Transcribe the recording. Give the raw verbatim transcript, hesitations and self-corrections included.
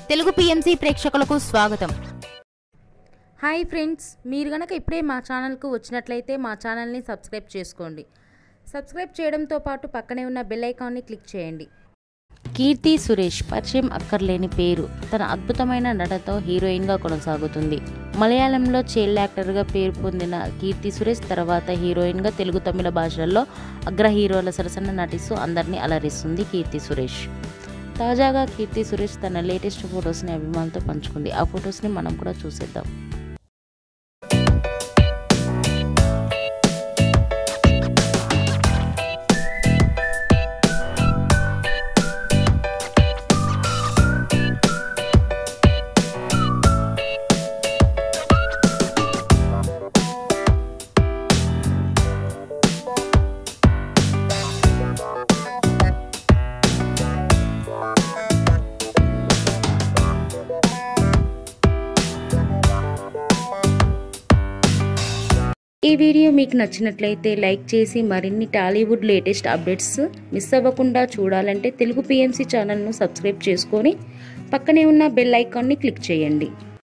Telugu PMC ప్రేక్షకులకు స్వాగతం. Hi friends, మీరు గనక ఇప్పుడే మా ఛానల్కు వచ్చినట్లయితే మా ఛానల్ని సబ్స్క్రైబ్ చేసుకోండి. సబ్స్క్రైబ్ చేయడంతో పాటు పక్కనే ఉన్న బెల్ ఐకాన్ని క్లిక్ చేయండి. కీర్తి సురేష్ పరిచయం అక్కర్లేని పేరు. తన అద్భుతమైన నటనతో హీరోయిన్గా కొనసాగుతుంది. మలయాళంలో చైల్డ్ యాక్టర్గా పేరు పొందిన కీర్తి సురేష్ తర్వాత హీరోయిన్గా తెలుగు తమిళ భాషల్లో అగ్ర హీరోల సరసన నటిస్తూ అందరినీ అలరిస్తుంది కీర్తి సురేష్. తాజాగా కీర్తి సురేష్ తన లేటెస్ట్ ఫొటోస్ని అభిమానులతో పంచుకుంది. ఆ ఫొటోస్ని మనం కూడా చూసేద్దాం. ఈ వీడియో మీకు నచ్చినట్లయితే లైక్ చేసి మరిన్ని టాలీవుడ్ లేటెస్ట్ అప్డేట్స్ మిస్ అవ్వకుండా చూడాలంటే తెలుగు పిఎంసి ఛానల్ను సబ్స్క్రైబ్ చేసుకొని పక్కనే ఉన్న బెల్ ఐకాన్ని క్లిక్ చేయండి.